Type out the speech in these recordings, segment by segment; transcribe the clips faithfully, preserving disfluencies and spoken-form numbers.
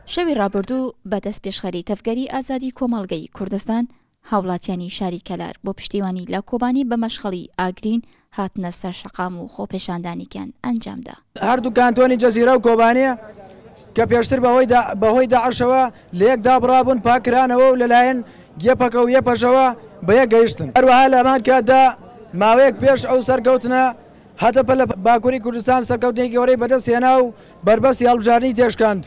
شەوی ڕابردوو بەدەست پێشخەری تەفگەری ئازادی کۆمەڵگەی کوردستان هاوڵاتیانی شاری کەلار بۆ پشتیوانی لە کۆبانی بە مەشخەڵی ئاگرین هاتنە سەر شەقام و خۆپێشاندانیکیان ئەنجامدا. هەردوو کانتۆنی جەزیرە و کۆبانیە کە پێشتر بەهۆی داعشەوە لە یەکدا بڕابوون پاکرانەوە و لەلایەن گێپەکە و یەپەشەوە بە یەک گەیشتن. هەروەها لەمان کاتدا ماوەیەک پێش ئەو سەرکەوتنە هەتەپە لە باکووری کوردستان سەرکەوتنی گەورەی بەدەست هێنا و بربەستی هەڵبژاردننی تێشکاند.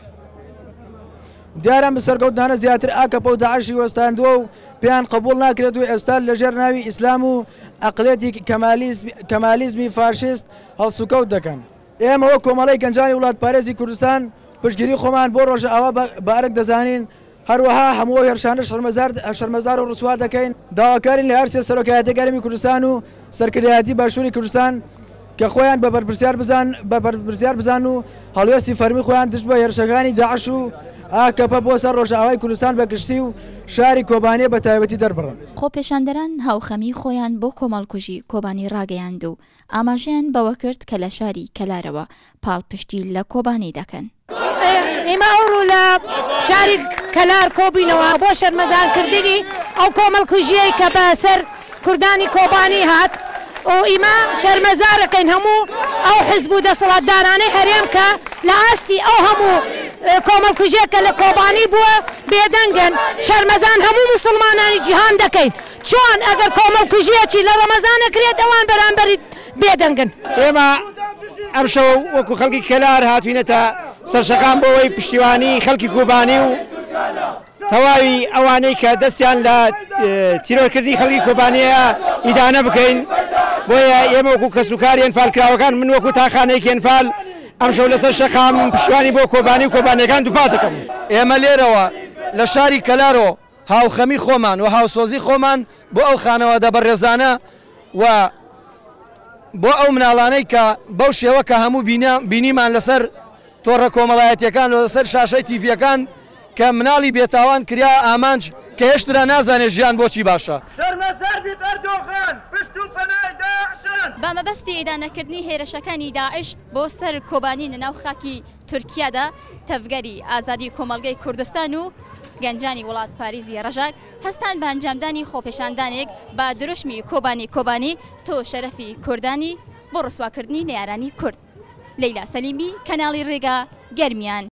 دیارە سەرکەوتنانە زیاتر ئاکەپە و داعشی وەستاندووە و پێیان قبول ناکرێت و ئێستا لەژێر ناوی ئیسلام و عەقڵێتی کەمالیزمی فاشیست هەڵسوکەوت دەکەن. ئێمە وەک کۆمەڵەی گەنجانی وڵات پارێزی کوردستان پشتگیری خۆمان بۆ ڕۆژە ئاوا بارەک دەزانین، هەروەها هەموو هێرشانە شەرمەزار و ڕسوا دەکەین. داواکارین لە هەر سێ سەرۆکایەتی گەرمی کوردستان و سەرکردایەتی باشووری کوردستان کە خۆیان بە بەرپرسیار بزان و هەڵوێستی فەرمی خۆیان دشت بە هێرشەکانی داعش و ئاکەپە بۆ سەر ڕۆژئاوای کوردستان بە گشتی و شاری کۆبانیە بە تایبەتی دەربڕن. خۆپێشاندەران هاوخەمی خۆیان بۆ کۆمەڵکوژی کۆبانی ڕاگەیاند و ئاماژەیان بەوە کرد کە لە شاری کەلارەوە پاڵپشتی لە کۆبانی دەکەن. ئێمە ئەوڕۆ لە شاری کەلار کۆبینەوە بۆ شەرمەزارکردنی ئەو کۆمەڵکوژیەی کە بەسەر کوردانی کۆبانی هات و ئیمە شەرمەزارەکەین هەموو ئەو حزب و دەسەڵاتدارانەی هەرێم کە لە ئاستی ئەو هەموو کۆمەڵکوژێکە لە کۆبانی بووە بێدەنگن شەرمەزان هەموو مسلمانانی جیهان دەکەین. چۆن ئەگەر کۆمەڵکوژیەکی لە ڕەمەزانەکرێت ئەوان بەرامبەری بێدەنگن. ئێمە ئەم شەو وەکو خەڵکی کەلار هاتوینەتە سەرشەقام بۆەوەی پشتیوانی خەڵکی کۆبانی و تەواوی ئەوانەی کە دەستیان لە تیرۆرکردنی خەڵکی کۆبانیە ئیدانە بکەین. بۆیە ئێمە وەکو کەسوکاری ئەنفالکراوەکان من وەکو تاخانەیەکی ئەنفال ئەم شەو لەسەر شەقام پشتیوانی بۆ کۆبانی و کۆبانیەکان دووپات دەکەم. ئێمە لێرەوە لە شاری کەلارۆ هاوخەمی خۆمان و هاوسۆزی خۆمان بۆ ئەو خانەوادە بەڕێزانە و بۆ ئەو مناڵانەی کە بەو شێوە کە هەموو بینیمان لەسەر تۆڕە کۆمەڵایەتیەکان و لەسەر شاشەی تیڤیەکان کە مناڵی بێتاوان کریا ئامانج کە هێشترا نازانێت ژیان بۆچی باشە. بە مەبەستی ئیدانەکردنی هێرشەکانی داعش بۆ سەر کۆبانی ناو خاکی تورکیادا تەفگەری ئازادی کۆمەڵگەی کوردستان و گەنجانی وڵات پاریزی ڕەژاک هەستان بە ئەنجامدانی خۆپێشاندانێک بە دروشمی کۆبانی کۆبانی تۆ شەرەفی کوردانی بۆ ڕسواکردنی نێرانی کورد. لەیلا سەلیمی، کەناڵی ڕێگا گەرمیان.